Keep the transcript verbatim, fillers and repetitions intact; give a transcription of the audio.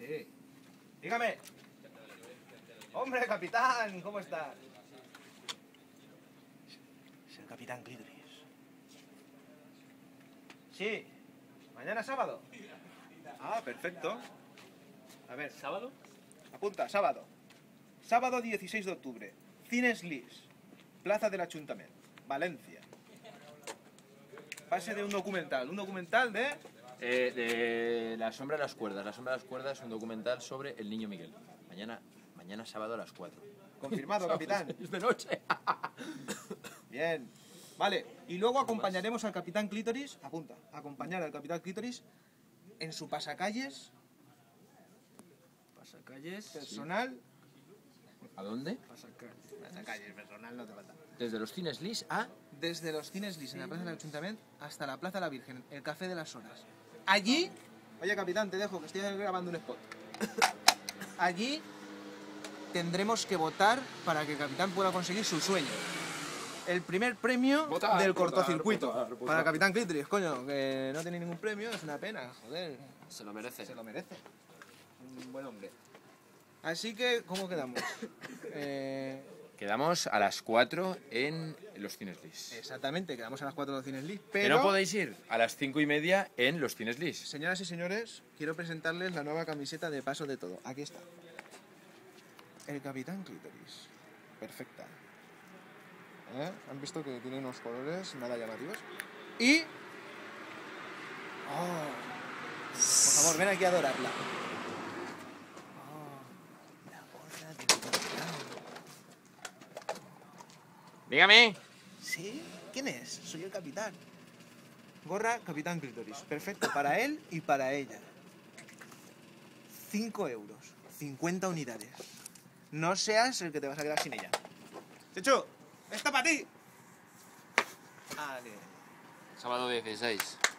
Sí. Dígame. Hombre, capitán, ¿cómo estás? Es el capitán Clítoris. Sí. ¿Mañana sábado? Ah, perfecto. A ver. ¿Sábado? Apunta, sábado. Sábado dieciséis de octubre. Cines Lis. Plaza del Ayuntamiento. Valencia. Pase de un documental. Un documental de... Eh, de La sombra de las cuerdas. La sombra de las cuerdas es un documental sobre el niño Miguel. Mañana, mañana sábado a las cuatro. Confirmado, capitán. Es de noche. Bien. Vale, y luego acompañaremos al capitán Clítoris, apunta, acompañar al capitán Clítoris en su pasacalles Pasacalles. personal. ¿A dónde? Pasacalles. Pasacalles personal no te falta. Desde los cines Lis a... Desde los cines Lis en la Plaza del Ayuntamiento hasta la Plaza de la Virgen, el Café de las Horas. Allí, oye capitán, te dejo que estoy grabando un spot. Allí tendremos que votar para que el capitán pueda conseguir su sueño. El primer premio Votar, del votar, cortocircuito. votar, votar. Para el capitán Clítoris, coño, que no tiene ningún premio, es una pena, joder. Se lo merece. Se lo merece. Un buen hombre. Así que, ¿cómo quedamos? eh, Quedamos a las cuatro en los cines Lis. exactamente, quedamos a las cuatro de los cines Lis, Que pero... no podéis ir a las cinco y media en los cines Lis. Señoras y señores, quiero presentarles la nueva camiseta de Paso de Todo. Aquí está. El Capitán Clítoris. Perfecta. ¿Eh? ¿Han visto que tiene unos colores nada llamativos? Y... Oh, por favor, ven aquí a adorarla. Oh, la gorra del capitán. Dígame. ¿Sí? ¿Quién es? Soy el capitán. Gorra Capitán Clítoris. Perfecto, para él y para ella. Cinco euros. cincuenta unidades. No seas el que te vas a quedar sin ella. ¡Chechu! ¡Esta para ti! Vale. Sábado dieciséis.